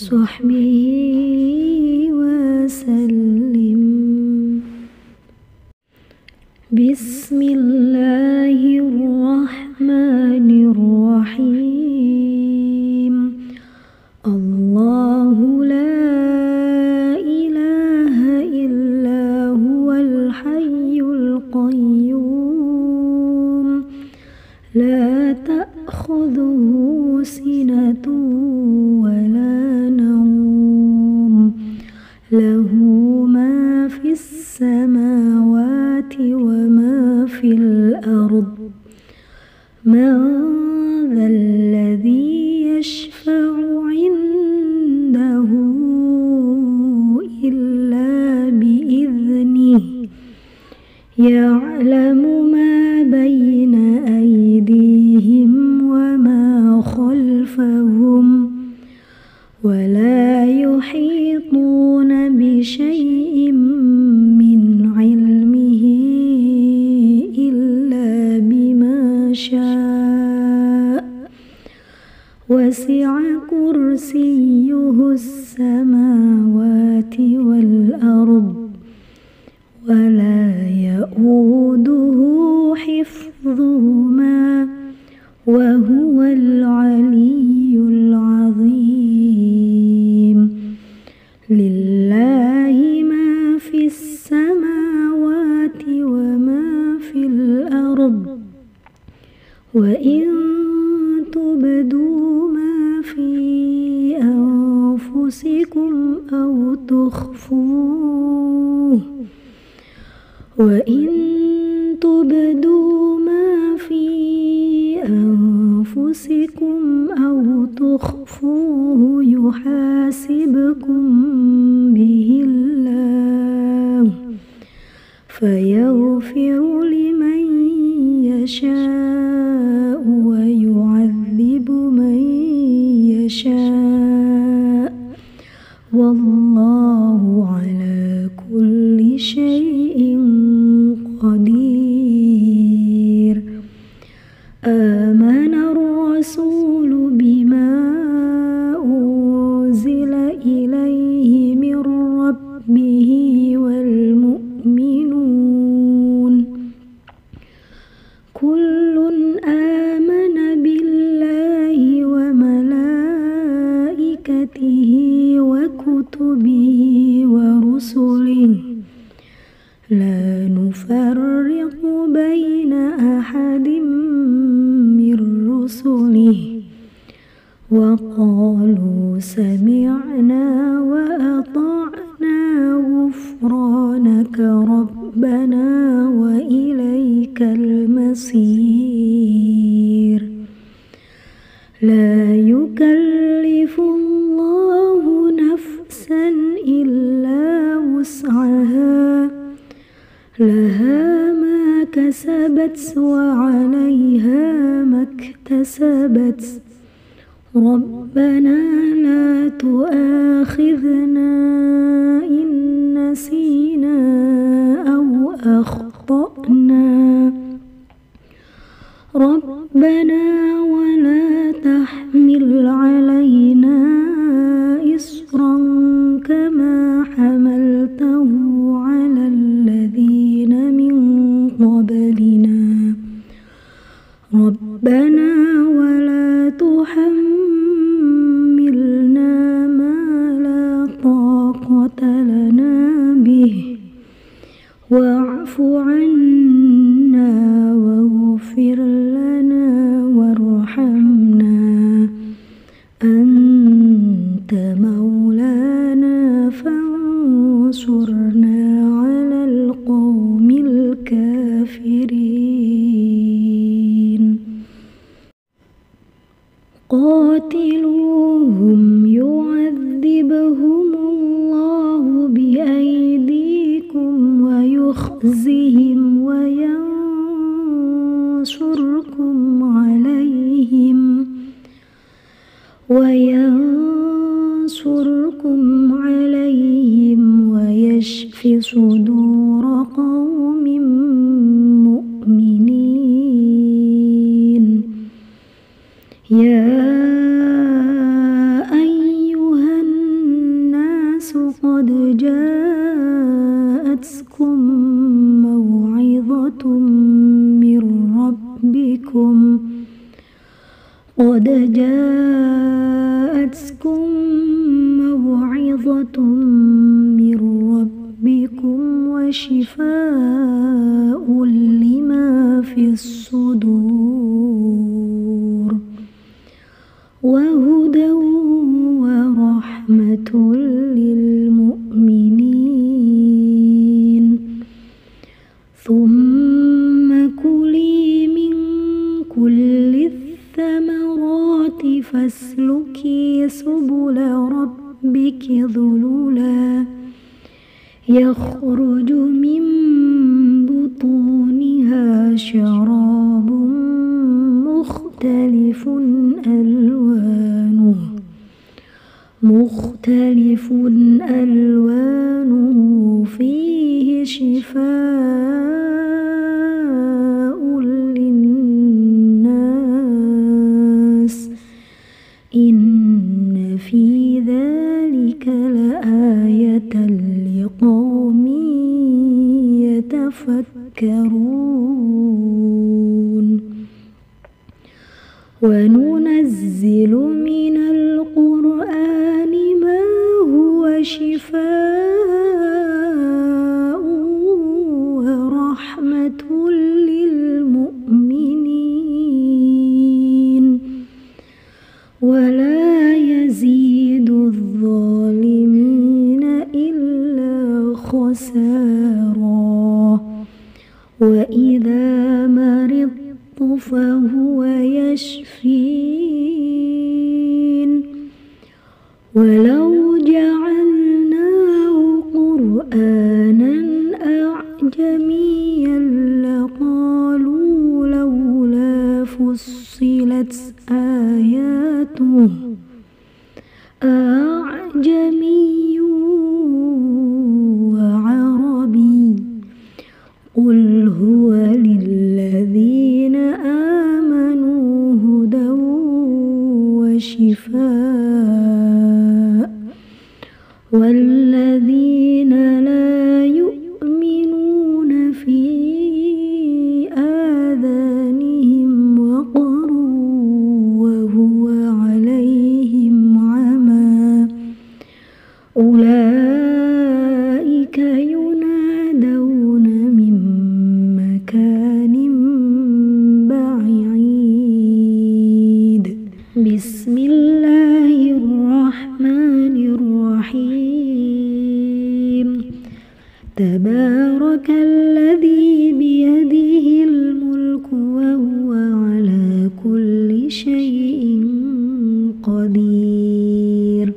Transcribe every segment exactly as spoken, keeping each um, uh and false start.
وصحبه وسلم. بسم الله الرحمن الرحيم. الله لا إله إلا هو الحي القيوم لا تأخذه سنة ولا نوم له ما في السماوات وما في الأرض. من ذا الذي يشفع عنده إلا بإذنه يعلم ما بين أيديهم وما خلفهم ولا يحيطون بشيء من علمه إلا بما شاء وسع كرسيه السماوات والأرض ولا يؤوده حفظهما وهو العلي العظيم. لله ما في السماوات وما في الأرض وإن تبدوا ما في أنفسكم أو تخفوه وإن تبدوا ما في أنفسكم أو تخفوه يحاسبكم به الله فيغفر لمن يشاء ويعذب من يشاء والله على كل شيء قدير. آمن الرسول بما أنزل إليه من ربه والمؤمنون كل آمن بالله وملائكته وكتبه ورسله لا نفرق بين أحد من رسله وقالوا سمعنا وأطعنا غفرانك ربنا وإليك المصير. لا يكلف الله نفسا إلا وسعها لها ما كسبت وعليها ما اكتسبت ربنا لا تؤاخذنا إن نسينا أو أخطأنا ربنا ولا تحمل علينا إصرا كما حملته على الذين من قبلنا ربنا ولا تحملنا ما لا طاقة لنا به واعف عنا واغفر لنا وارحمنا أنت مولانا فانصرنا على القوم الكافرين. قاتلوهم يعذبهم الله بأيديكم ويخزهم وينصركم عليهم وينصركم عليهم ويشف صدور قوم مؤمنين. يا أيها جاءتكم موعظة من ربكم قد جاءتكم موعظة من ربكم وشفاء لما في الصدور وهدى ورحمة للمؤمنين. ثم كلي من كل الثمرات فاسلكي سبل ربك ذللا يخرج من بطونها شراب مختلف ألوانه مختلف ألوانه فيه شفاء للناس إن في ذلك لآية لقوم يتفكرون. وننزل من القرآن ما هو شفاء ورحمة للمؤمنين ولا يزيد الظالمين إلا خسارا. وإذا مرضت فهو يشفين. ولو جعلناه قرآنا أعجميا لقالوا لولا فصلت آياته أعجمي وعربي قل هو للذين آمنوا هدى وشفاء والذين لا يؤمنون في آذانهم وقر وهو عليهم عمى أولئك ينادون من مكان بعيد. بسم الله الرحمن الرحيم. تبارك الذي بيده الملك وهو على كل شيء قدير.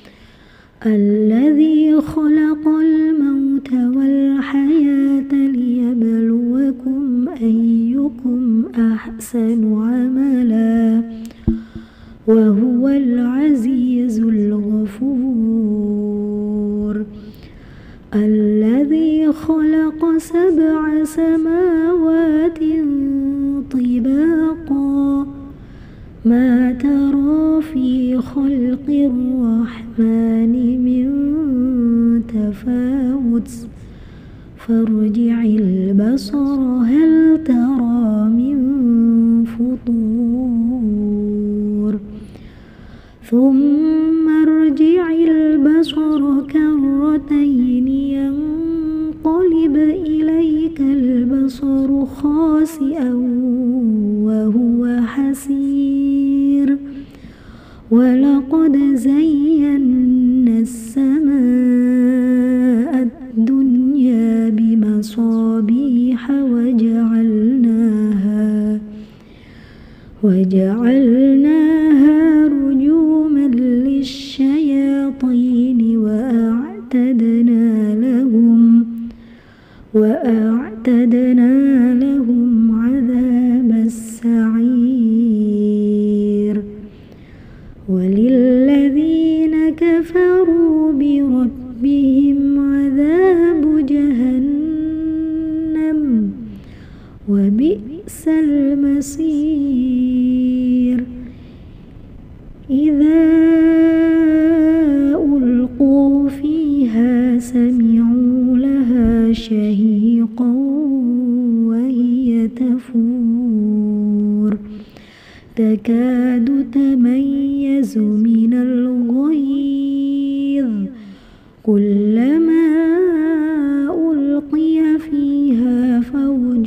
الذي خلق الموت والحياة ليبلوكم أيكم أحسن عملا وهو العزيز الغفور. الذي خلق سبع سماوات طباقا ما ترى في خلق الرحمن من تفاوت فارجع البصر هل ترى من فطور ثم ارجع البصر كرتين ينقلب إليك البصر خاسئا وهو حسير. ولقد زينا السماء الدنيا بمصابيح وجعلناها وجعلناها رجوما للشياطين وأعتدنا لهم وأعتدنا لهم عذاب السعير. وللذين كفروا بربهم عذاب جهنم وبئس المصير. إذا ألقوا فيها سمعوا لها شهيقا تكاد تميز من الغيظ كلما ألقي فيها فوج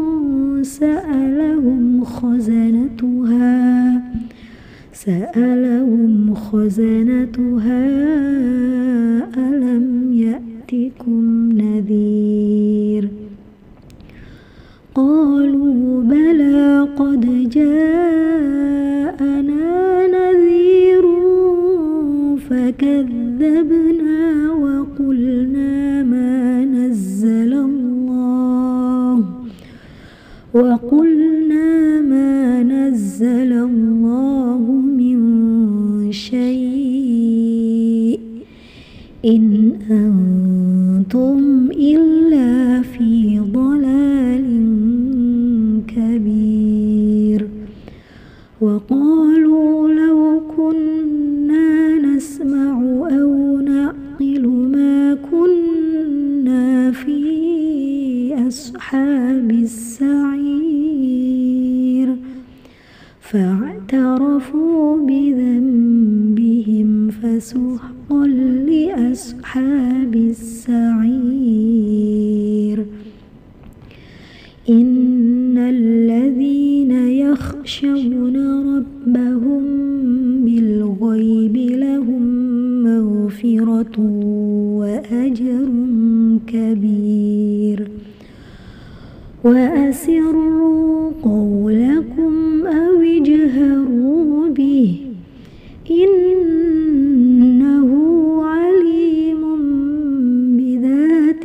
سألهم خزنتها سألهم خزنتها ألم يأتكم نذير قالوا بلى قد جاءنا نذير فكذبنا وقلنا ما نزل الله وقلنا ما نزل الله من شيء إن أنتم إلا في ضلال كبير وقالوا لو كنا نسمع أو نعقل ما كنا في أصحاب السعير فاعترفوا بذنبهم فسحقا لأصحاب السعير إن الذين يخشون ربهم بالغيب لهم مغفرة وأجر كبير وأسروا قولكم أو اجهروا به إنه عليم بذات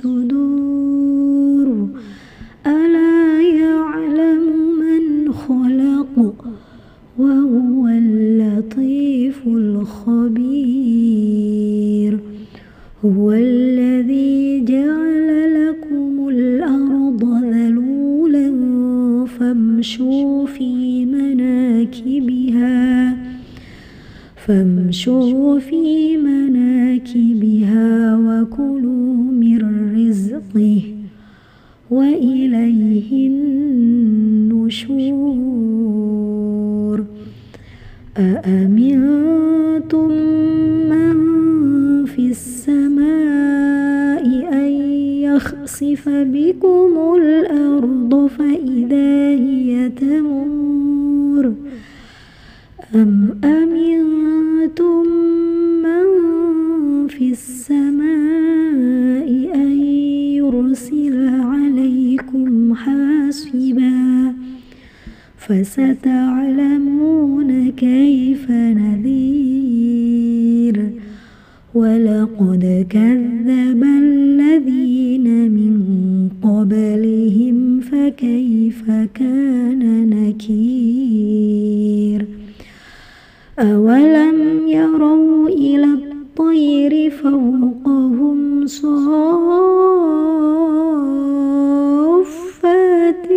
الصدور ألا يعلم من خلق وهو اللطيف الخبير هو الذي جعل لكم الأرض ذلولا فامشوا في مناكبها فامشوا في مناكبها وكلوا من رزقه وإليه النشور أأمنتم من في السماء أن يخسف بكم الأرض فإذا هي تمور أم أمنتم من في السماء أن يرسل عليكم حاصبا فستعلمون كيف نذير ولقد كذب الذين من قبلهم فكيف كان نكير أولم يروا إلى الطير فوقهم صافات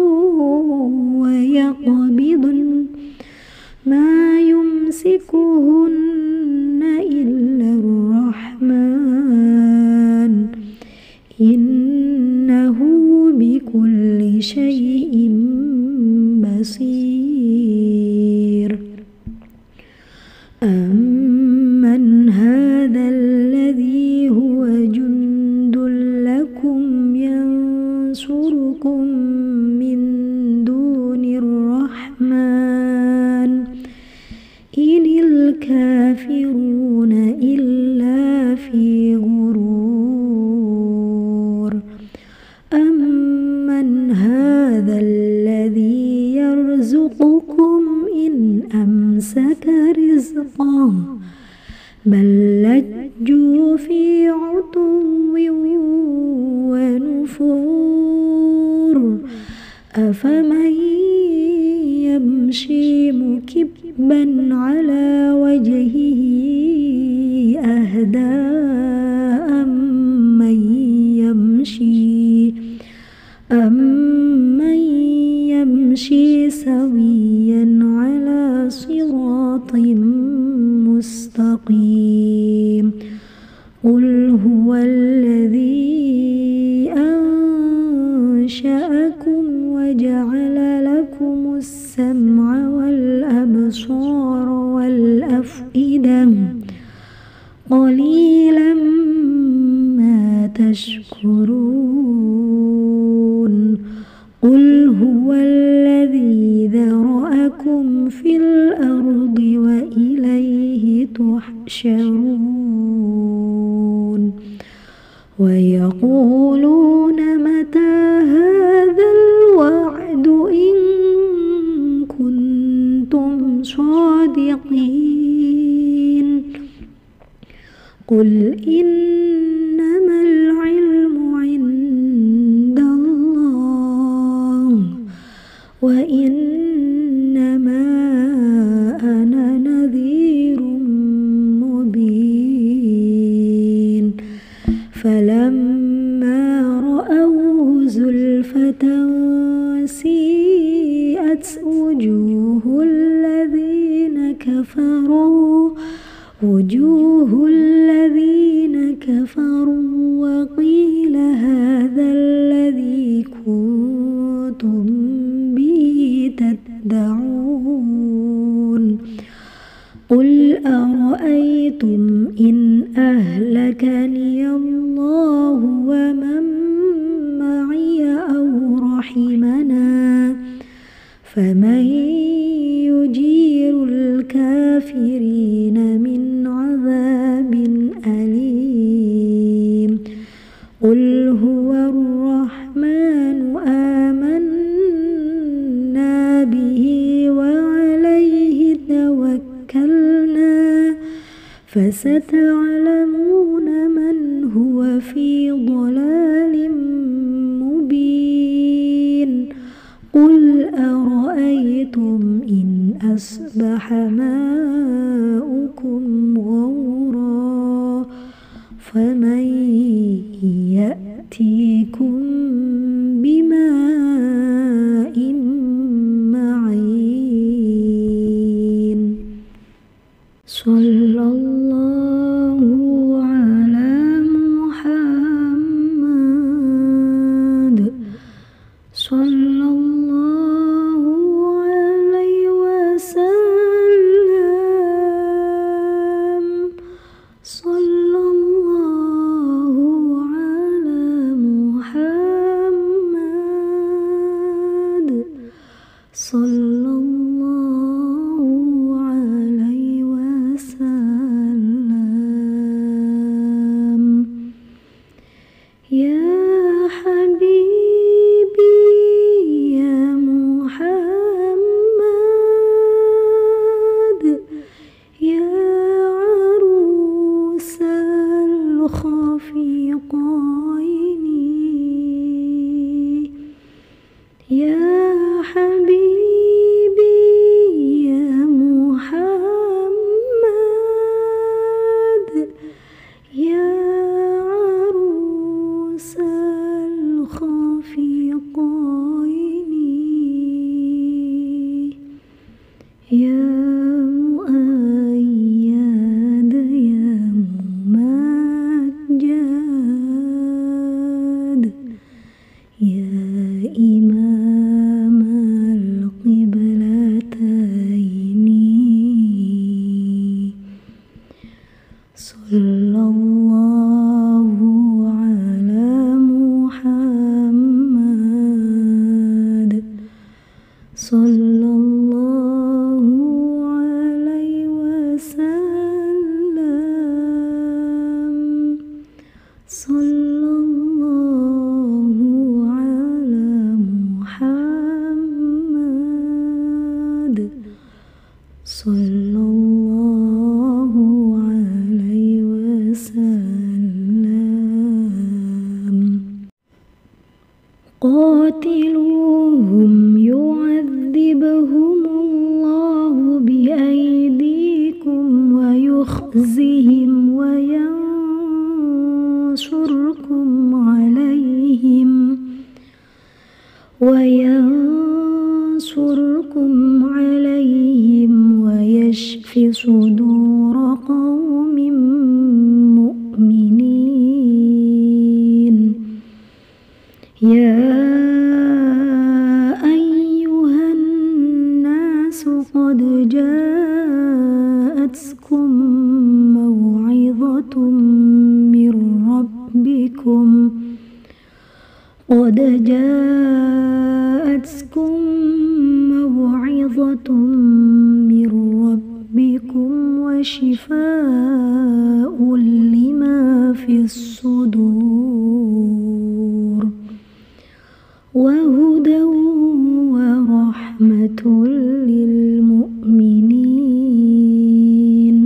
ويقبضن ما يمسكهن إلا الرحمن إنه بكل شيء بصير أمن هذا الذي هو جند لكم ينصركم من دون الرحمن إن الكافرون إلا في غرور أمن هذا الذي يرزقكم إن أمسك رزقه بل لجوا في عتو ونفور أفمن يمشي مكبا على وجهه أهدى أمن يمشي أمن يمشي سويا على صراط مستقيم قل هو الذي أنشأكم وجعل لكم السمع الأبصار والأفئدة قليلا ما تشكرون قل هو الذي ذرأكم في الأرض وإليه تحشرون ويقولون متى هذا الوعد إن كنتم صادقين قل إنما العلم عند الله وإنما أنا نذير مبين فلما رأوه زلفة سيئت وجوه الذين كفروا وجوه الذين كفروا وقيل هذا الذي كنتم به تدعون قل أرأيتم إن أهلكني الله ومن معي أو رحمنا فمن يجير الكافرين من عذاب أليم قل هو الرحمن آمنا به وعليه توكلنا فستعلمون من هو في ضلال مبين قل أرأيتم إن أصبح ماؤكم غورا فمن يأتيكم بماء معين صلى الله على محمد صلى الله عليه وسلم صلى الله على محمد صلى الله عليه وسلم يا حبيبي يا محمد يا عروس الخفيقين يا حبيبي يا محمد يا عروس الخفيقين يا مؤيد يا ممجد يا إمام القبلتين صلى الله على محمد صلى الله عليه وسلم صلى الله على محمد صلى الله عليه وسلم قاتلوهم يعذبهم الله بأيديكم ويخزهم وينصركم عليهم وينصركم عليهم ويشف صدور قوم مؤمنين يا أيها الناس قد جاءتكم موعظة من ربكم قد جاءتكم موعظة من ربكم وشفاء لما في الصدور وهدى ورحمة للمؤمنين.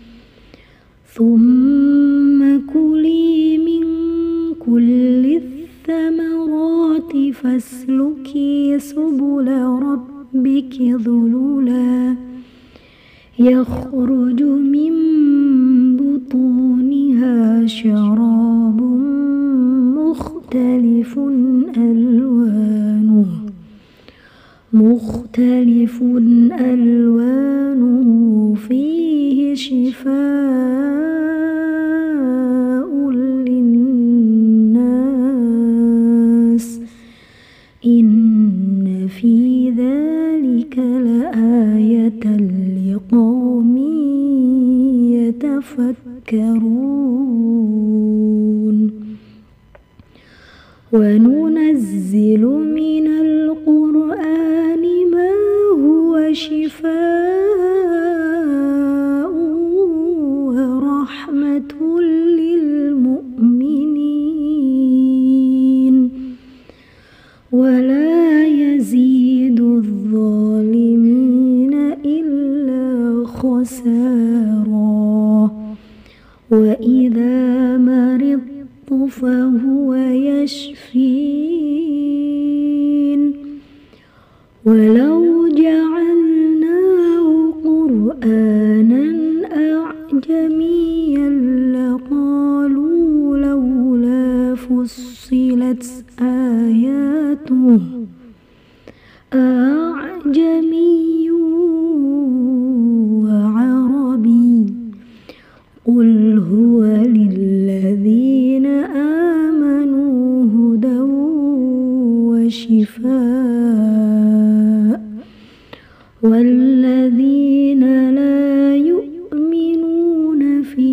ثم كلي من كل الثمرات فاسلكي سبل ربك ذللا يخرج من بطونها شراب مختلف ألوانه مختلف ألوانه فيه شفاء للناس إن في ذلك لآية لقوم يتفكرون. وننزل من القرآن ما هو شفاء ورحمة للمؤمنين ولا يزيد الظالمين إلا خسارا. وإذا مرضت فهو يشفين ولو جعلناه قرآنا أعجميا لقالوا لولا فصلت آياته أعجمي وعربي قل هو للذين آمنوا هدى وشفاء والذين لا يؤمنون في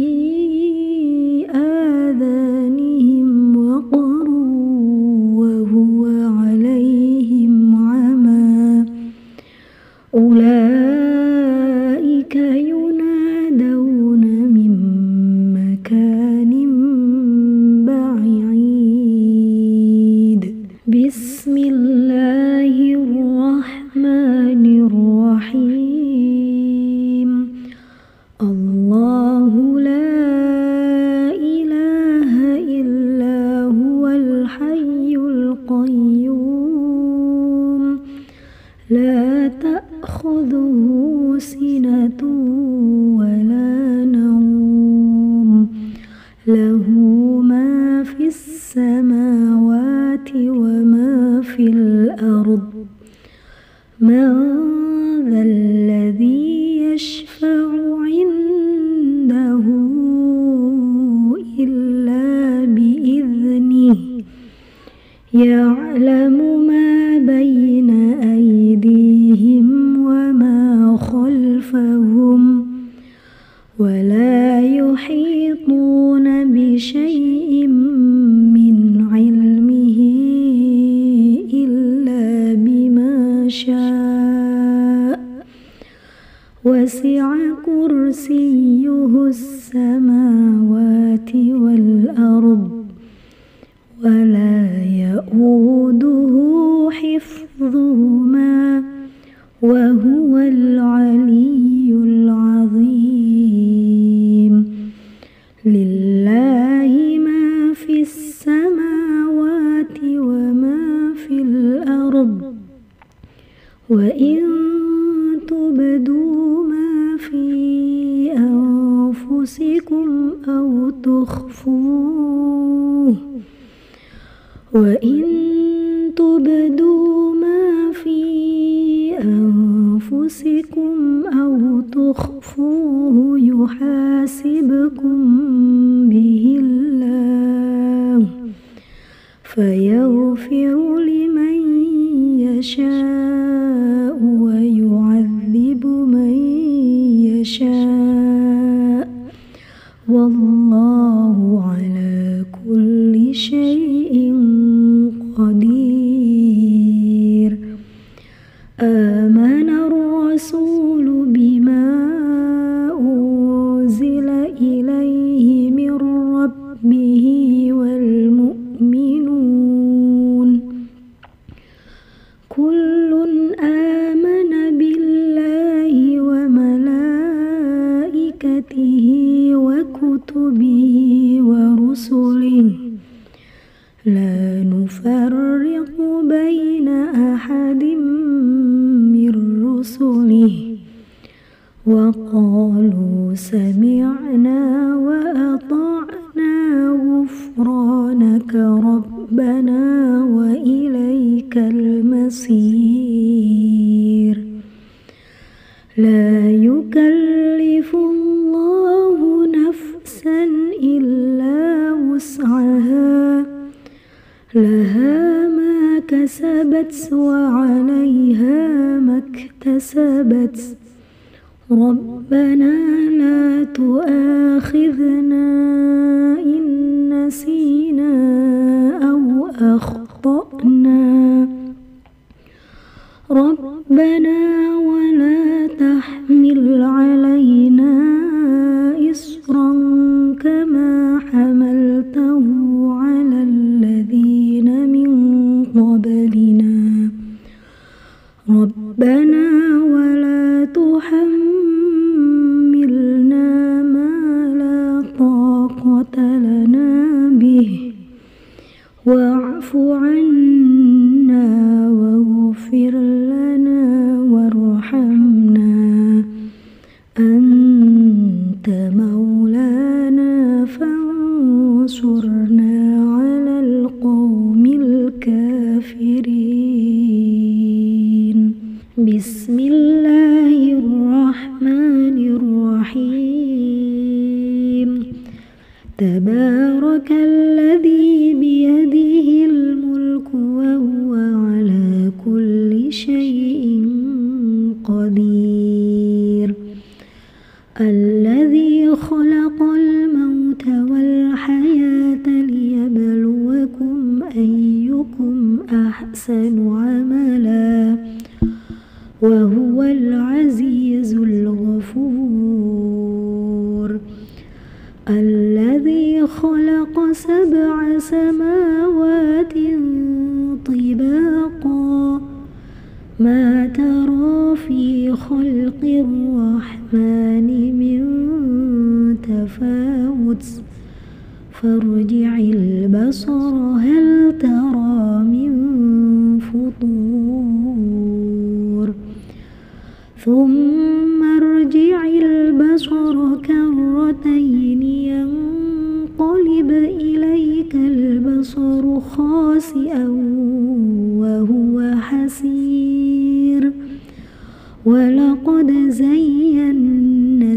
آذانهم وقر وهو عليهم عمى أولئك ينادون من مكان بعيد. بسم الله الرحمن الرحيم. الله لا إله إلا هو الحي القيوم لا تأخذه سنة ولا نوم له ما في السماوات وما في الأرض. من ذا الذي يشفع عنده إلا بإذنه يعلم ما بين أيديهم وما خلفهم ولا يحيطون بشيء من علمه إلا بما شاء وسع كرسيه السماوات والأرض ولا يؤوده حفظهما وهو العلي العظيم. لله ما في السماوات وما في الأرض وإن تبدوا ما في أنفسكم أو تخفوه وإن تبدوا ما في أنفسكم أو تخفوه يحاسبكم به الله فيغفر لمن يشاء ويعذب يشاء والله على كل شيء قدير. آمن الرسول بما أنزل إليه من ربه والمؤمنون كل آمن بالله وملائكته وكتبه ورسله لا نفرق بين أحد من رسله وقالوا سمعنا وأطعنا غفرانك ربنا وإليك المصير. لا يكلف الله نفسا إلا وسعها لها ما كسبت وعليها ما اكتسبت ربنا لا تؤاخذنا إن نسينا أو أخطأنا ربنا ولا تحمل علينا إصرا كما حملته على الذين من قبلنا ربنا ولا تحملنا ما لا طاقة لنا به واعف عنا واغفر لنا وارحمنا أنت مولانا فانصرنا على القوم الكافرين. بسم الله الرحمن الرحيم. تبارك الذي بيده الملك وهو على كل شيء قدير. الذي خلق الموت والحياة ليبلوكم أيكم أحسن عملا وهو العزيز الغفور. الذي خلق سبع سماوات طباقا ما ترى في خلق الرحمن من تفاوت فارجع البصر هل ترى من فطور ثم ارجع البصر كرتين ينقلب إليك البصر خاسئا وهو حسير. ولقد زينا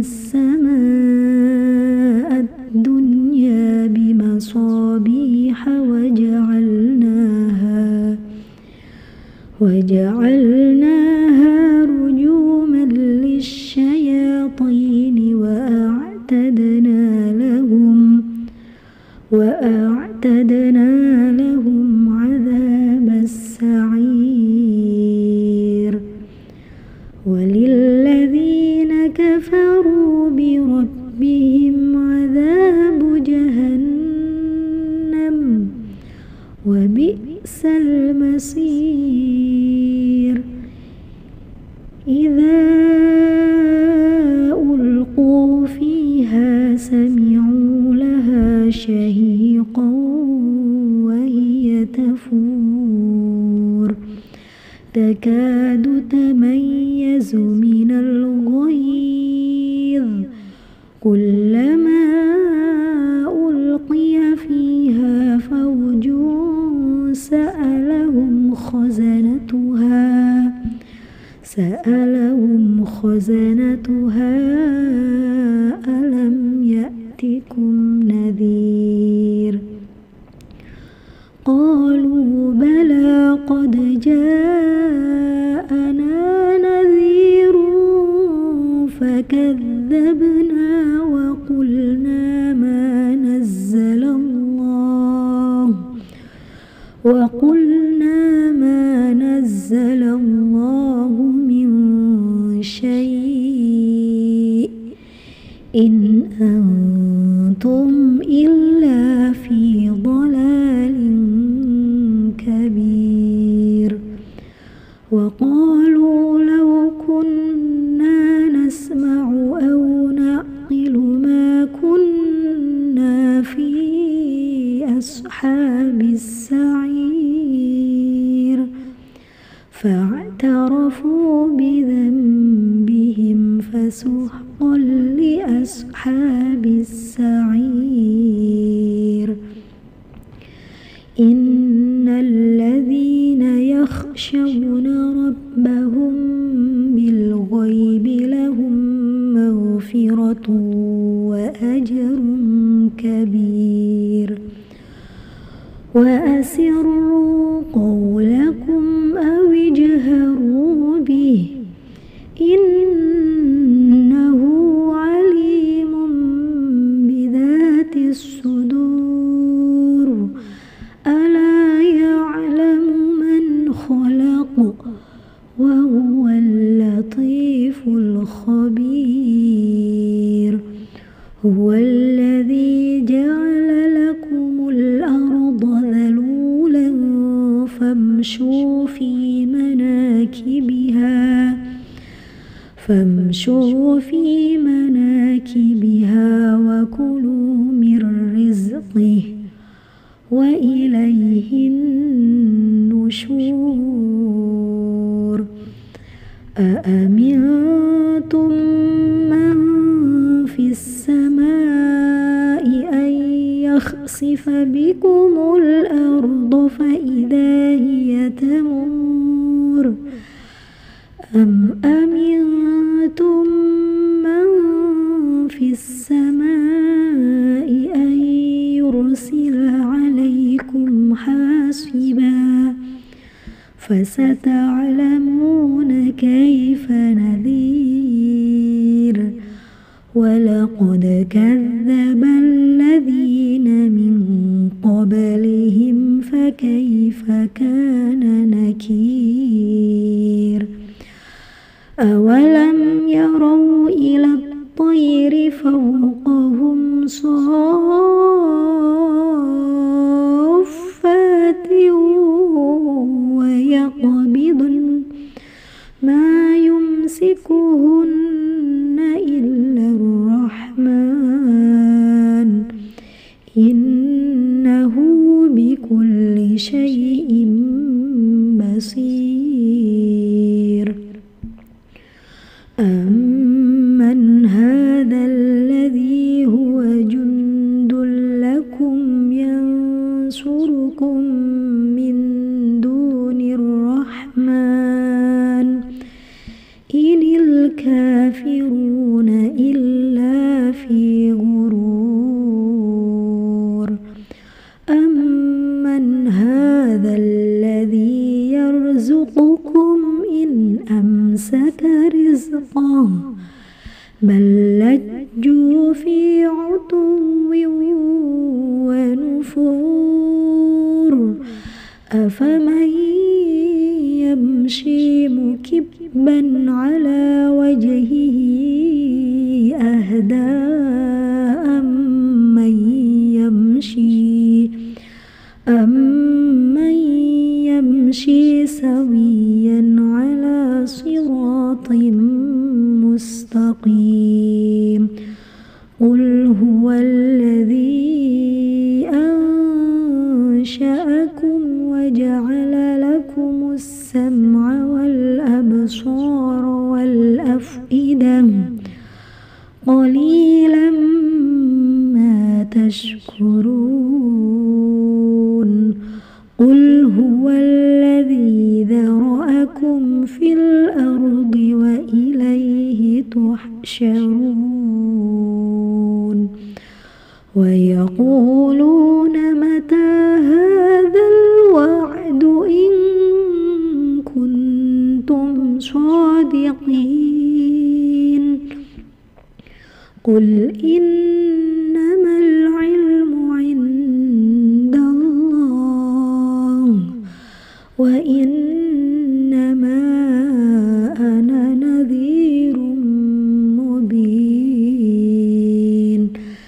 السماء الدنيا بمصابيح وجعلناها وجعلناها رجوما للشياطين وأعتدنا لهم وأعتدنا لهم عذاب السعير. وللذين كفروا بربهم عذاب جهنم وبئس المصير. إذا ألقوا فيها سمعوا لها شهيقا وهي تفور تكاد تميز من الغيظ كلما ألقي فيها فوج سألهم خزنتها سألهم خزنتها ألم يأتكم نذير قالوا بلى قد جاءنا نذير فكذبنا وقلنا ما نزل الله وقلنا ما نزل الله من شيء إن أنتم إلا في ضلال كبير. وقالوا لو كنا نسمع أو نعقل ما كنا في أصحاب السعير فاعترفوا بذنبهم فسحقا لأصحاب السعير. إن الذين يخشون ربهم بالغيب لهم مغفرة وأجر كبير. وأسروا قولكم أو اجهروا به إنه عليم بذات الصدور. ألا يعلم من خلق وهو اللطيف الخبير. هو الذي جعل لكم الأرض ذلولا فامشوا في مناكبها فامشوا في مناكبها وكلوا من رزقه وإليه النشور. أأمنتم من في السماء أن يخسف بكم الأرض فإذا هي تمور أم أمنتم من في السماء أن يرسل عليكم حاصبا فستعلمون كيف نذير. ولقد كذب الذين من قبلهم فكيف كان نكير. أولم يروا إلى الطير فوقهم صافات ويقبضن ما يمسكهن إلا الرحمن إنه بكل شيء بصير. أمن هذا الذي هو جند لكم ينصركم من دون الرحمن إن الكافرون إلا في غرور. أمن هذا الذي يرزقكم إن أمسك رزقه بل لجوا في عتو ونفور. أفمن يمشي مكبا على وجهه أهدى أمن يمشي أمن يمشي سويا على صراط مستقيم. قل هو الذي أنشأكم وجعل لكم السمع والأبصار والأفئدة قليلا ما تشكرون. قل هو الذي ذرأكم في الأرض وإليه تحشرون. ويقولون متى هذا الوعد إن كنتم صادقين. قل إنما العلم عند الله وإنما أنا نذير مبين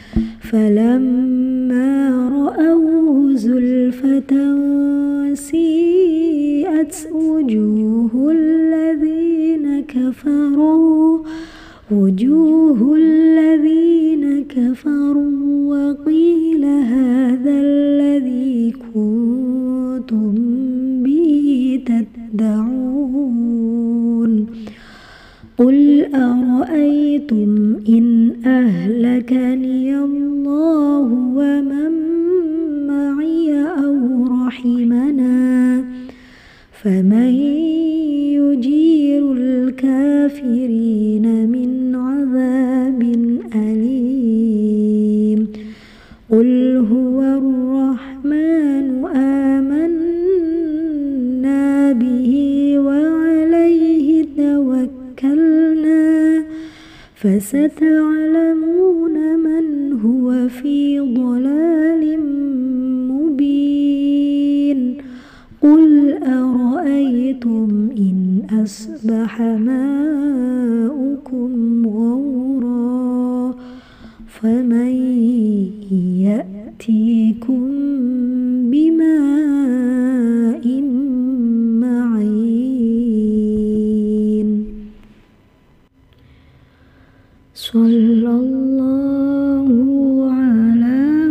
فلما رأوه زلفة سيئت وجوه الذين كفروا وجوه الذين كفروا وقيل هذا الذي كنتم به تدعون قل أرأيتم إن أهلكني الله ومن معي أو رحمنا فمن يجير الكافرين من عذاب أليم قل هو الرحمن آمنا به وعليه توكلنا فستعلمون من هو في ضلال مبين قل أرأيتم إن أصبح ماؤكم غورا فمن يأتيكم بماء معين صلى الله على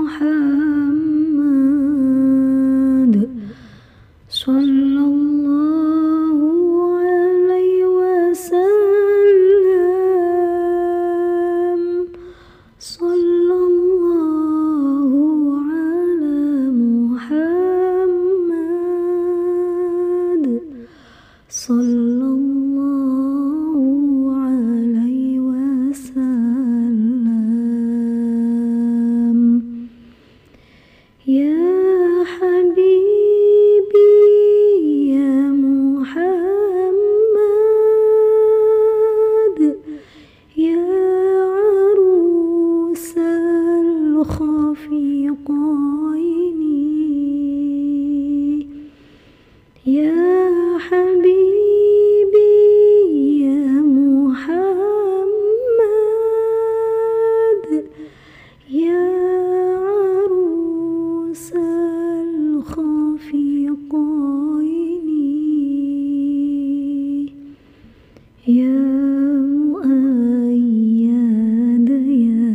محمد صلى الله عليه وسلم صلى الله على محمد صلى الله عليه وسلم يا حبيبي يا محمد يا عروس الخفيقين يا حبيبي يا محمد يا عروس الخفيقين يا مؤيد يا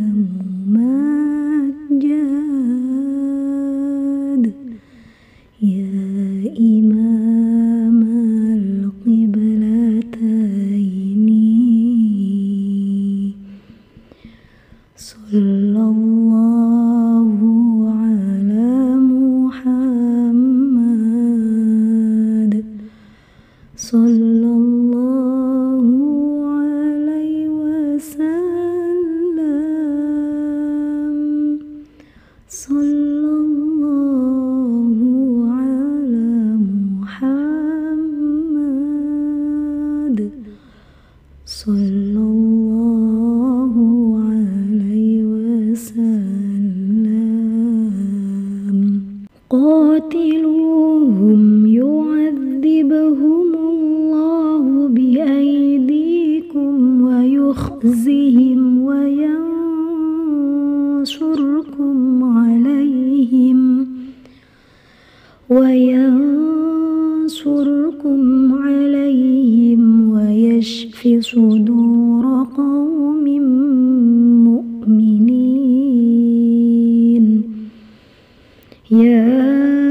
ممجد يا إمام القبلتين صلى الله على محمد صلى الله عليه وسلم صلى الله على محمد صلى الله عليه وسلم قاتلوهم يعذبهم الله بأيديكم ويخزهم وينصركم عليهم وينصركم عليهم ويشف صدور قوم مؤمنين يا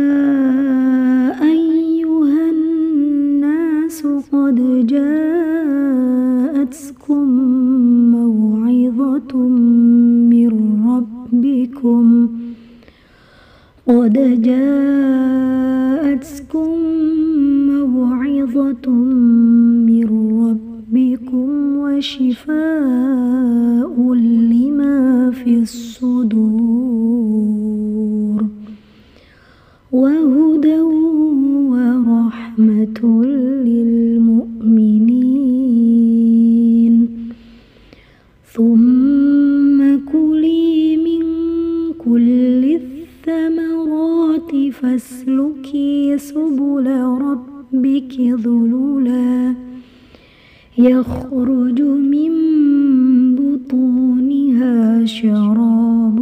أيها الناس قد جاءتكم موعظة من ربكم قد جاءتكم موعظة من ربكم وشفاء لما في الصدور وهدى ورحمة للمؤمنين ثم الأرائك ذللا يخرج من بطونها شراب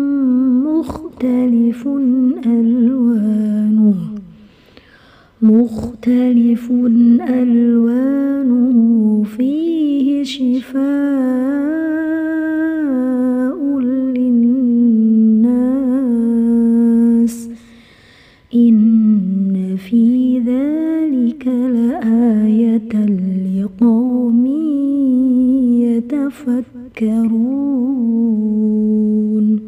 مختلف ألوانه مختلف ألوانه فيه شفاء للناس إن في ذلك لآية لقوم يتفكرون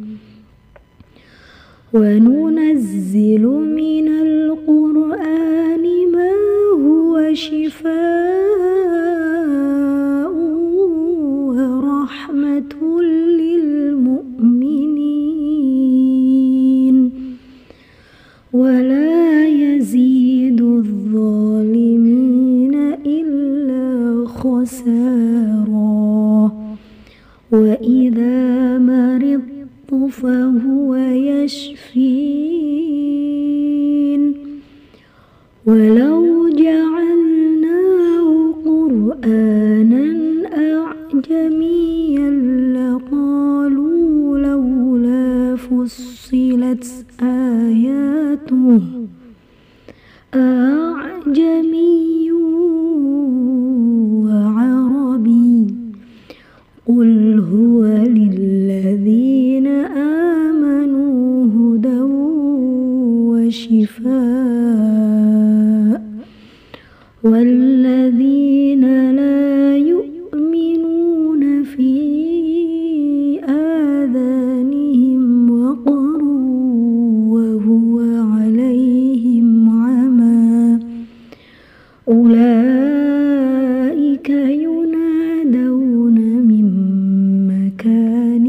وننزل من القرآن ما هو شفاء ورحمة للمؤمنين ولا يزيد الظالمين إلا خسارا وإذا مرضت فهو يشفين ولو جعلناه قرآنا أعجميا لقالوا لولا فصلت آياته أعجمي وعربي قل هو للذين آمنوا هدى وشفاء والذين لا يؤمنون في آذانهم وقر وهو عليهم عمى أولئك ينادون من مكان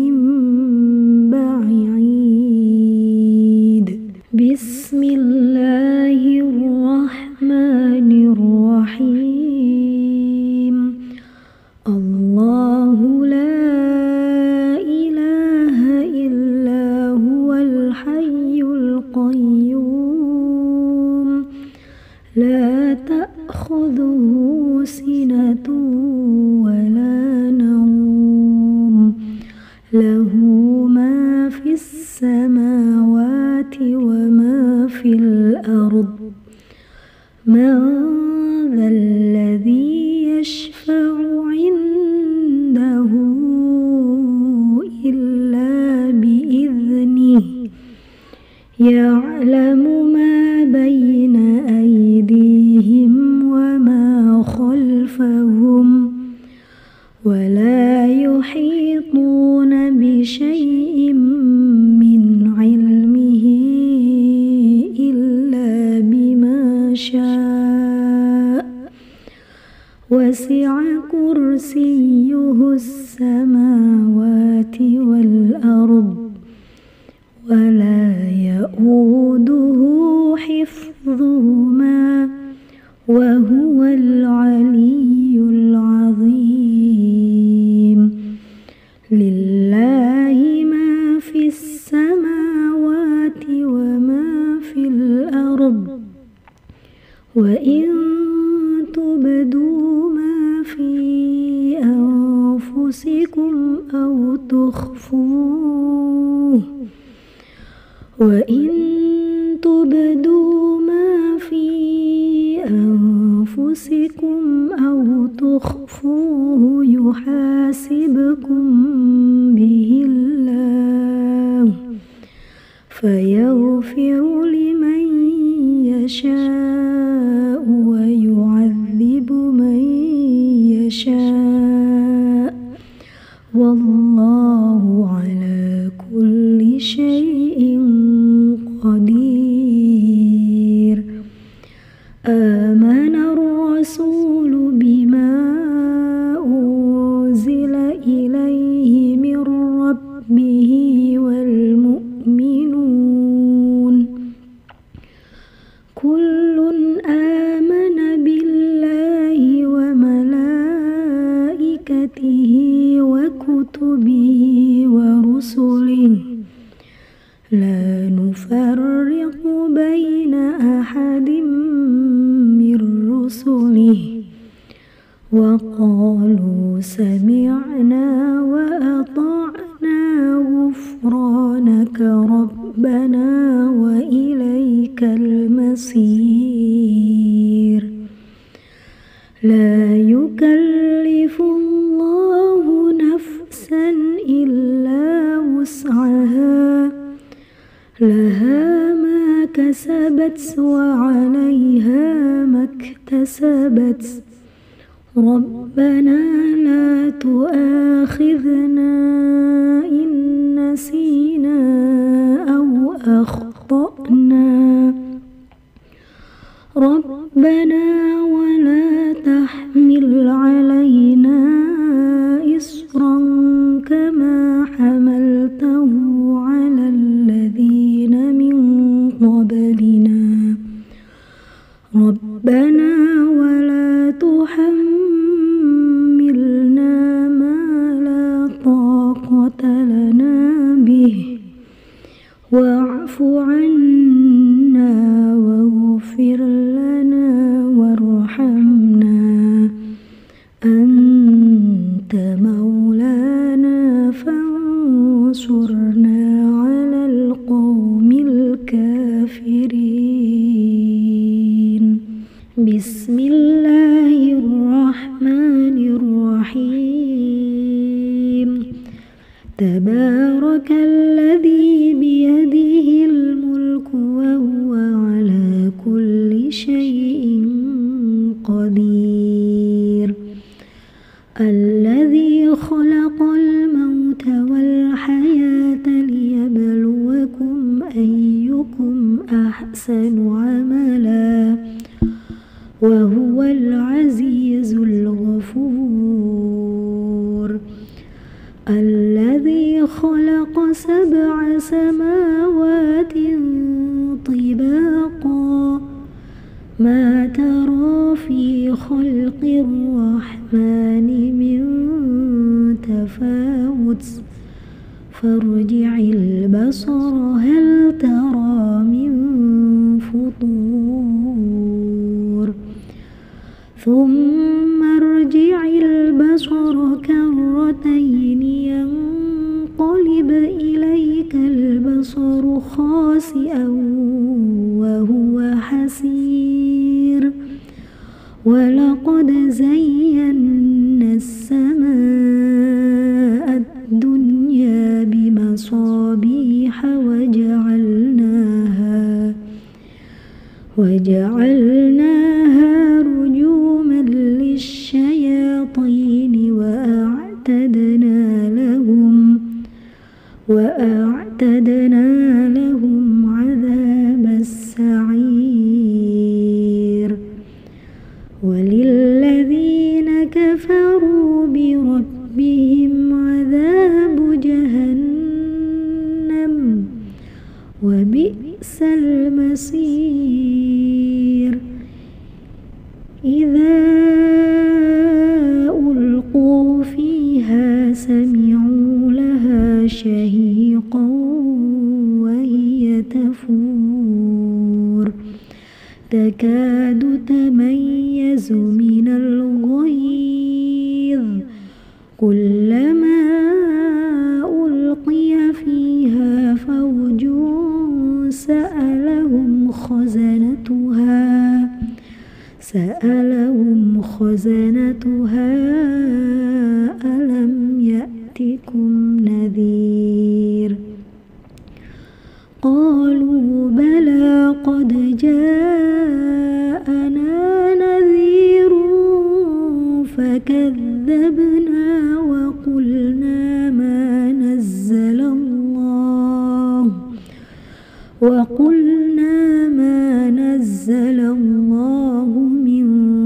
بعيد بسم الله الرحمن الرحيم الله لا إله إلا هو الحي القيوم لا تأخذه سنة ولا نوم له ما في السماوات وما في الأرض من ذا الذي يشفع عنده إلا بإذنه يعلم ما بين أيديهم وما خلفهم ولا يحيطون بشيء من علمه إلا بما شاء وسع كرسيه السماوات والأرض ولا يؤوده حفظهما وهو العلي العظيم لله ما في السماوات وما في الأرض وإن تبدوا ما في أنفسكم أو تخفوه وإن تبدوا ما في أنفسكم أو تخفوه يحاسبكم به الله فيغفر لمن يشاء ويعذب من يشاء والله على كل شيء قدير آمن الرسول بما أنزل إليه من ربه والمؤمنون كل آمن بالله وملائكته وكتبه ورسله لا نفرق بين أحد من قالوا سمعنا وأطعنا غفرانك ربنا وإليك المصير. لا يكلف الله نفسا إلا وسعها، لها ما كسبت وعليها ما اكتسبت. ربنا لا تؤاخذنا إن نسينا أو أخطأنا. ربنا ولا تحمل علينا إصرا كما حملته على الذين من قبلنا. ربنا ولا تحملنا ما لا طاقة لنا به، واعف عنا واغفر لنا وارحمنا، أنت مولانا فانصرنا على القوم الكافرين. بسم الله الرحمن الرحيم. تبارك الذي بيده الملك وهو على كل شيء قدير. الذي خلق الموت والحياة ليبلوكم أيكم أحسن عملا وهو العزيز الغفور. الذي خلق سبع سماوات طباقا ما ترى في خلق الرحمن من تفاوت فارجع البصر هل ترى من فطور ثم ارجع البصر كرتين ينقلب إليك البصر خاسئا وهو حسير. ولقد زينا السماء الدنيا بمصابيح وجعلناها وجعلناها رجوما للشياطين وأعتدنا لهم وأعتدنا لهم عذاب السعير. وللذين كفروا بربهم عذاب جهنم وبئس المصير. إذا ألقوا فيها سمعوا لها شهيقا وهي تفور تكاد تميز من الغيظ كلما ألقي فيها فوج سألهم خزنتها سألهم خزنتها ألم يأتكم نذير. قالوا بلى قد جاءنا نذير فكذبنا وقلنا ما نزل الله وقلنا ما نزل الله من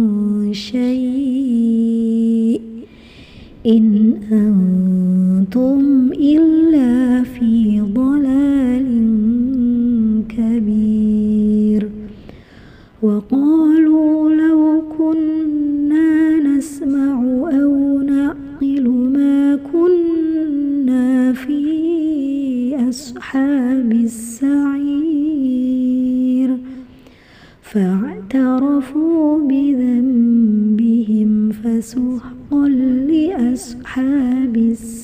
شيء إن أنتم إلا في ضلال كبير. وقالوا لو كنا نسمع أو نعقل ما كنا في أصحاب السعير. فاعترفوا بذنبهم فسحقا أصحاب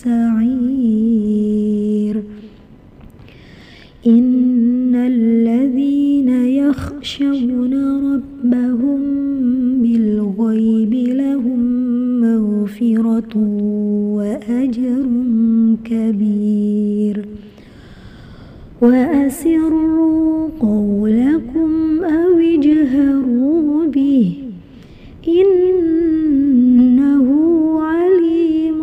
السعير إن الذين يخشون ربهم بالغيب لهم مغفرة وأجر كبير وأسروا قولكم أو اجهروا به إنه عليم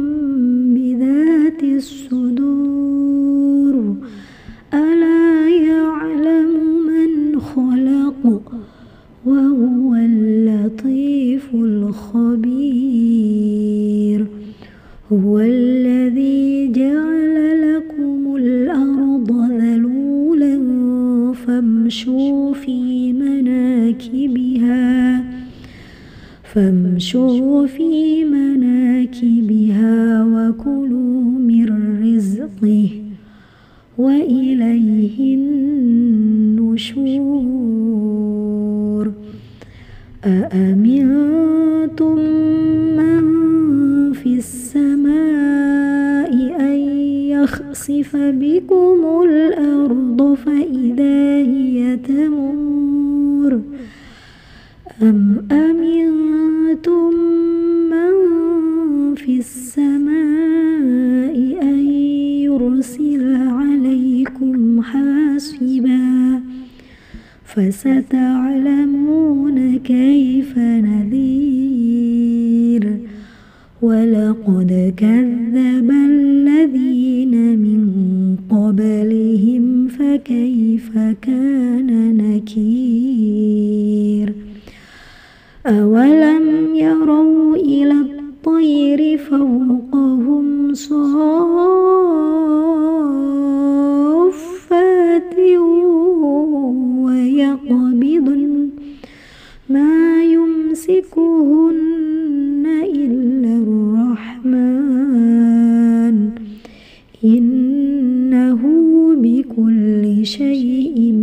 بذات الصدور ألا يعلم من خلق وهو اللطيف الخبير هو الذي جعل لكم الأرض ذلولا فامشوا في مناكبها فامشوا في مناكبها وكلوا من رزقه وإليه النشور أأمنتم من في السماء أن يخسف بكم الأرض فإذا هي تمور أم أمنتم من في السماء أن يرسل عليكم حاصبا فستعلمون كيف نذير ولقد كذب الذين من قبلهم فكيف كان نكير أولم يروا إلى الطير فوقهم صافات ويقبضن ما يمسكهن إلا الرحمن إنه بكل شيء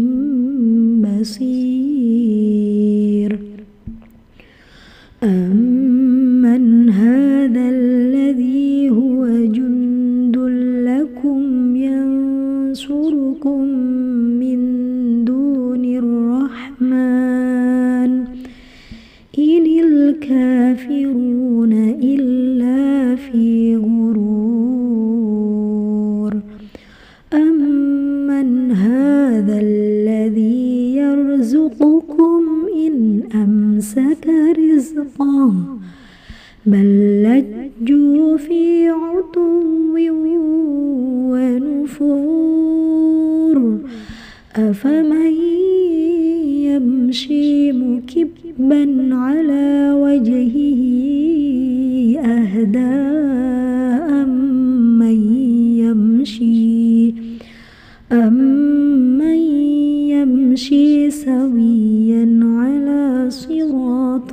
بصير أمن هذا الذي هو جند لكم ينصركم من دون الرحمن إن الكافرون إلا في غرور أمن هذا الذي يرزقكم إن أمسك رزقه بل لجوا في عتو ونفور أفمن يمشي مكبا على وجهه أهدى أمن يمشي أمن يمشي سويا على صراط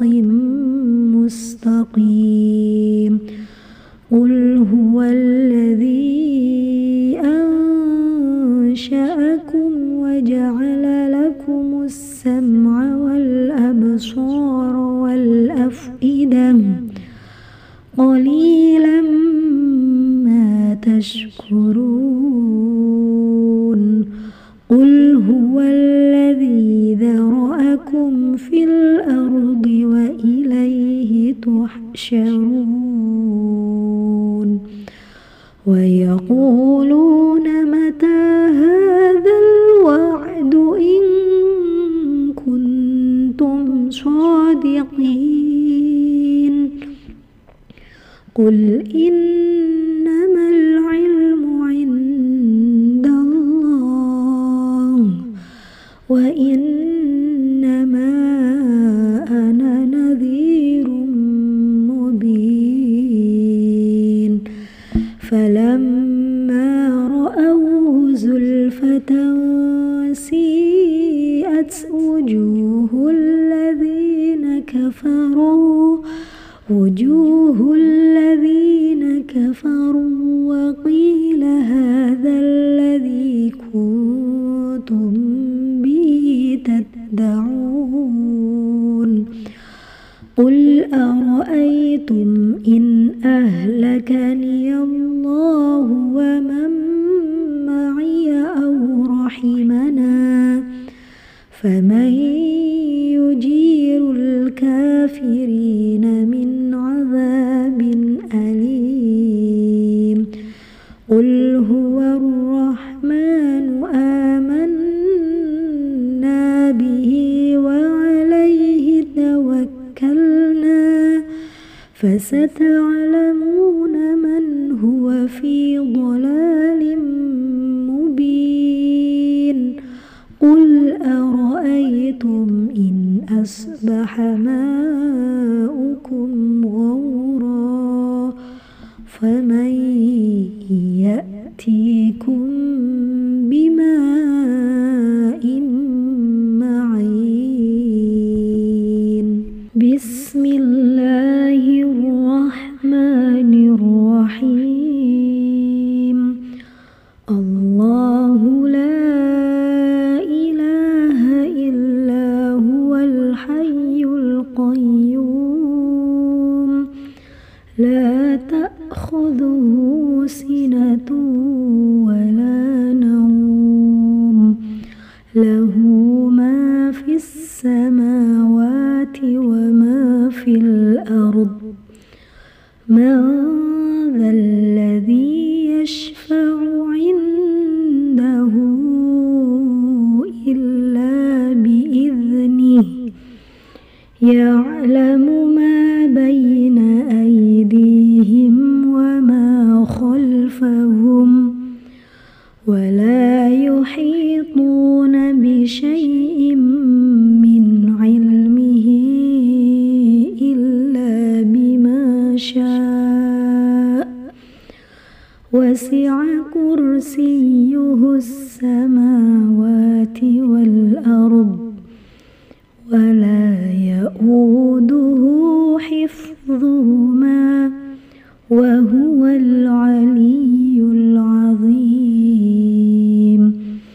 مستقيم قل هو الذي أنشأكم وجعل لكم السمع والأبصار والأفئدة قليلا ما تشكرون قل هو الذي ذرأكم في الأرض وإليه تحشرون ويقولون متى هذا الوعد إن كنتم صادقين قل إنما العلم عند الله وإنما أنا نذير مبين فلما رأوه زلفة سيئت وجوه الذين كفروا وجوه الذين كفروا وقيل هذا الذي كنتم به تدعون قل أرأيتم إن أهلكني الله ومن معي أو رحمنا فمن يجير الكافرين من عذاب أليم قل هو الرحمن آمنا به وعليه توكلنا فستعلمون من هو في ضلال مبين قل أرأيتم إن أصبح ماؤكم غورا فمن يأتيكم بماء معين بسم الله الرحمن الرحيم الله لا إله إلا هو الحي القيوم لا تأخذه سنة ولا نوم له ما في السماوات وما في الأرض من ذا الذي يشفع عنده إلا بإذنه يعلم ما بين أيديهم وما خلفهم ولا يحيطون بشيء من علمه إلا بما شاء وسع كرسيه السماوات والأرض ولا يؤوده حفظهما وهو العلي العظيم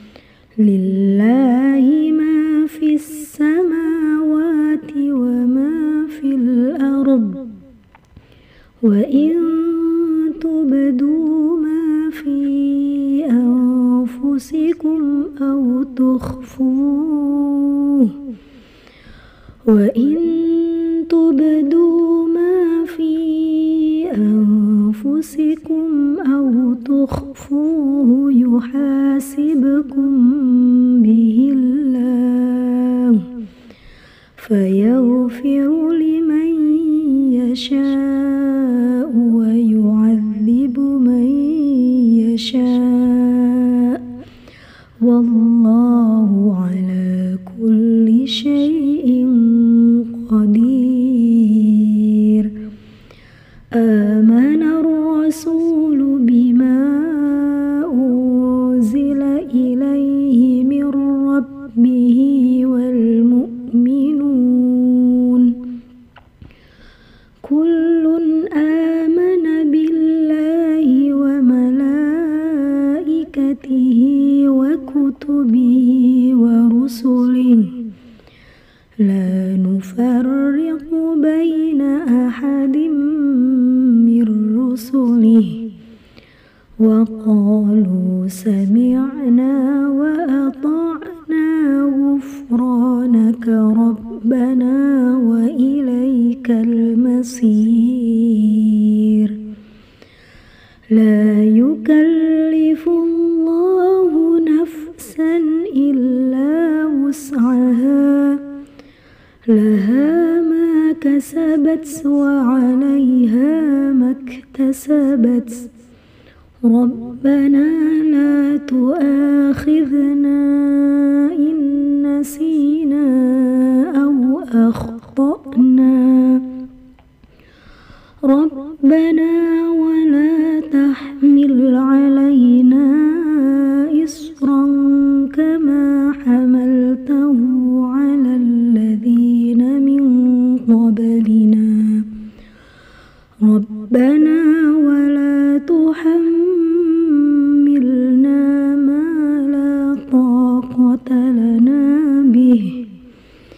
لله ما في السماوات وما في الأرض وإن تبدوا ما في أنفسكم أو تخفوه وإن تبدوا ما في أنفسكم أو تخفوه يحاسبكم به الله فيغفر لمن يشاء ويعذب من يشاء والله على كل شيء قدير آمن الرسول بما أنزل إليه من ربه والمؤمنون كل آمن بالله وملائكته وكتبه ورسله لا نفرق بين أحد من رسله وقالوا سمعنا وأطعنا غفرانك ربنا وإليك المصير لا يكلف الله نفسا إلا وسعها لها ما كسبت وعليها ما اكتسبت ربنا لا تؤاخذنا إن نسينا أو أخطأنا ربنا ولا تحمل علينا إصرا كما حملته على الذين من قبلنا ربنا ولا تحملنا ما لا طاقة لنا به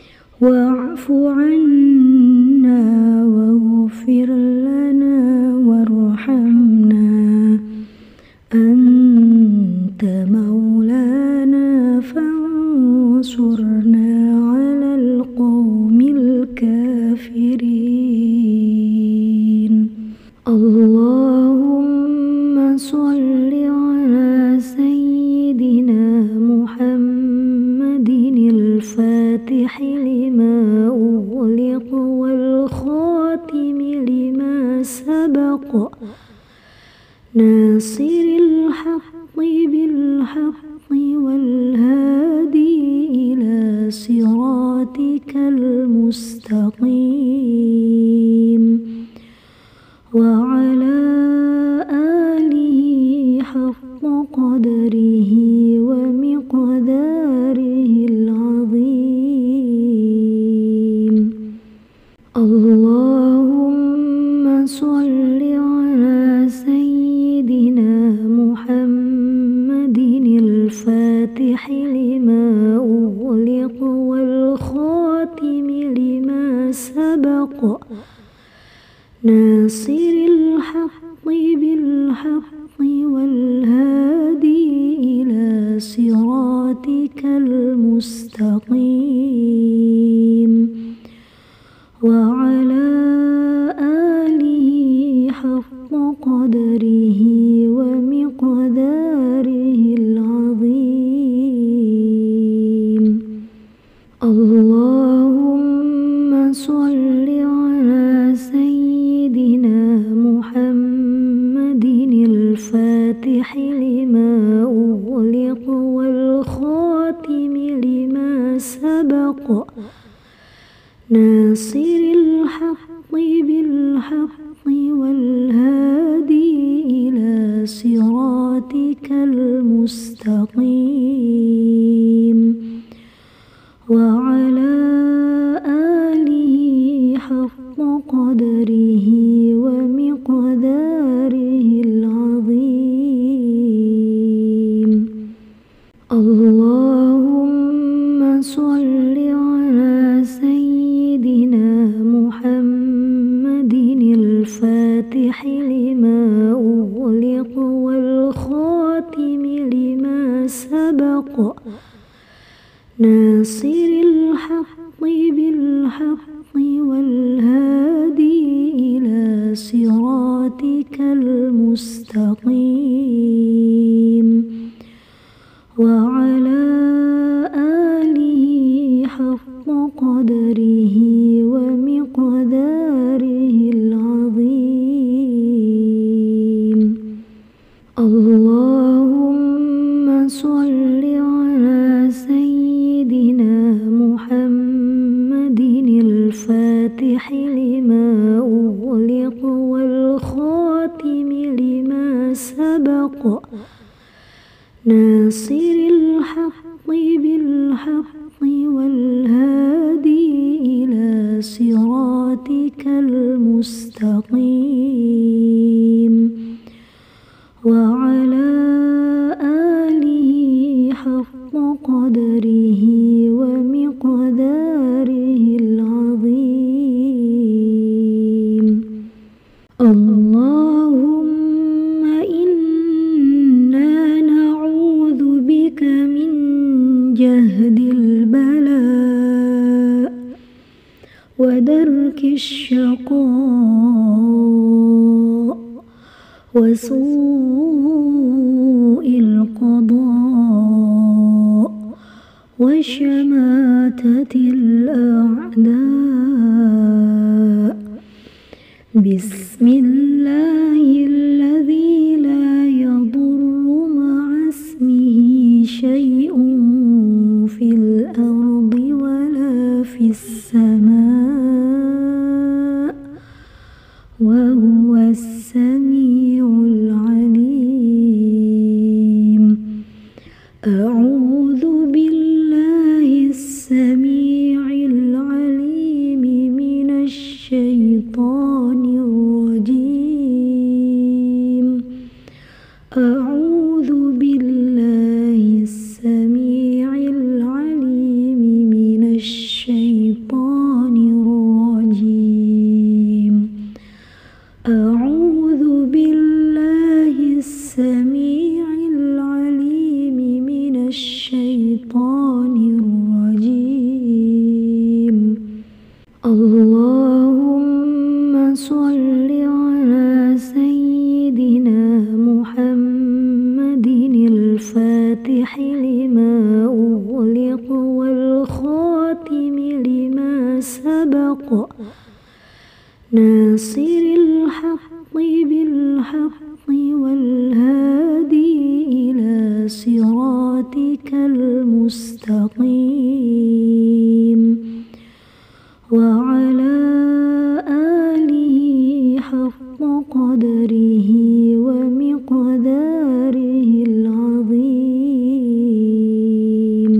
واعف عنا واغفر لنا اللهم صل على سيدنا محمد الفاتح لما أغلق والخاتم لما سبق ناصر الحق بالحق والهادي إلى صراطك المستقيم وعلى آله حق قدره ومقداره العظيم. اللهم صل على سيدنا محمد الفاتح لما أغلق والخاتم لما سبق ناصر الحق بالحق والهادي إلى صراطك المستقيم وعلى آله حق قدره ومقداره العظيم. اللهم صل على سيدنا محمد الفاتح لما أغلق والخاتم لما سبق ناصر الحق بالحق والهادي إلى صراطك المستقيم وعلى آله حق قدره ومقداره العظيم. اللهم صل على سيدنا محمد الفاتح لما أغلق والخاتم لما سبق ناصر الحق بالحق والهادي إلى صراطك المستقيم وعلى آله حق قدره ومقداره العظيم. اللهم صل على سيدنا محمد الفاتح لما أغلق والخاتم لما سبق ناصر الحق بالحق والهادي إلى صراطك المستقيم وعلى آله حق قدره ومقداره العظيم. اللهم إنا نعوذ بك من جهد البلاء ودرك الشقاء وسوء القضاء وشماتة الأعداء. بسم الله الذي لا يضر مع اسمه شيء في الأرض ولا في السماء وهو السميع العليم. أعوذ بالله السميع العليم من الشيطان الرجيم. أعوذ بالله السميع العليم من الشيطان الرجيم. أعوذ بالله السميع العليم من الشيطان الرجيم. اللهم صل على سيدنا ناصر الحق بالحق والهادي إلى صراطك المستقيم وعلى آله حق قدره ومقداره العظيم.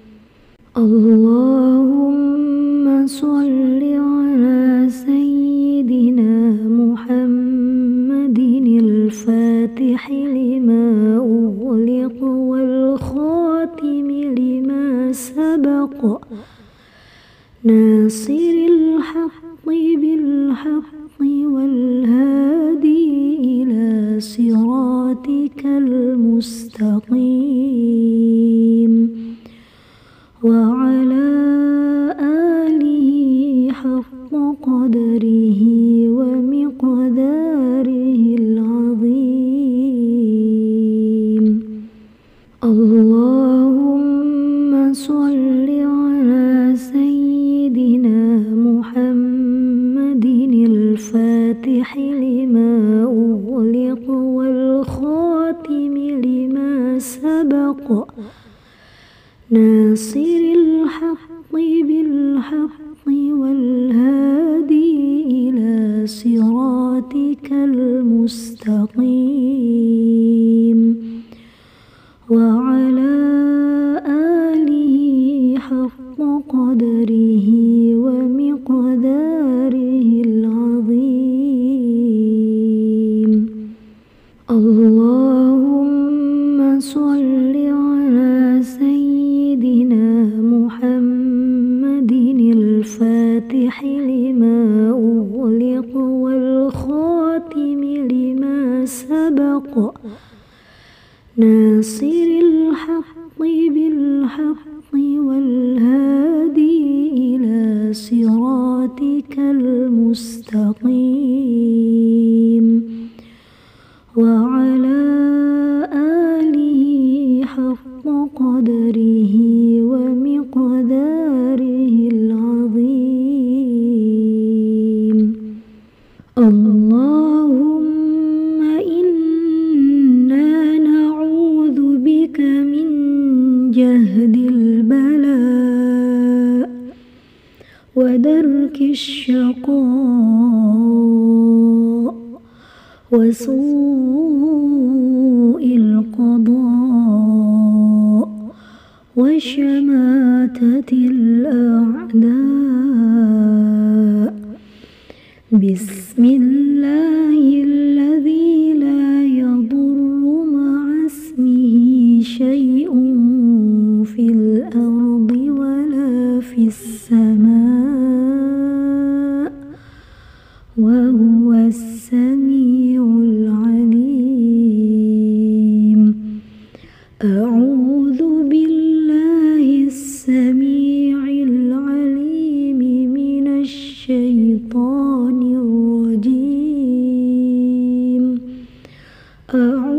اللهم صل على سيدنا محمد الفاتح لما أغلق والخاتم لما سبق ناصر الحق بالحق والهادي إلى صراطك المستقيم وعلى آله حق قدره ومقداره العظيم. اللهم صل على سيدنا محمد الفاتح لما أغلق والخاتم لما سبق ناصر الحق بالحق والهادي إلى صراطك المستقيم وعلى آله حق قدره ومقداره العظيم. اللهم صل على سيدنا محمد الفاتح لما أغلق والخاتم لما سبق ناصر الحق بالحق والهادي إلى صراطك المستقيم وعلى آله حق قدره ومقداره العظيم. اللهم إنا نعوذ بك من جهد البلاء ودرك الشقاء وسوء القضاء وشماتة الأعداء. بسم الله الذي لا يضر مع اسمه شيء في الأرض ولا في السماء وهو السميع العليم. أعوذ بالله السميع العليم من الشيطان الرجيم. أعوذ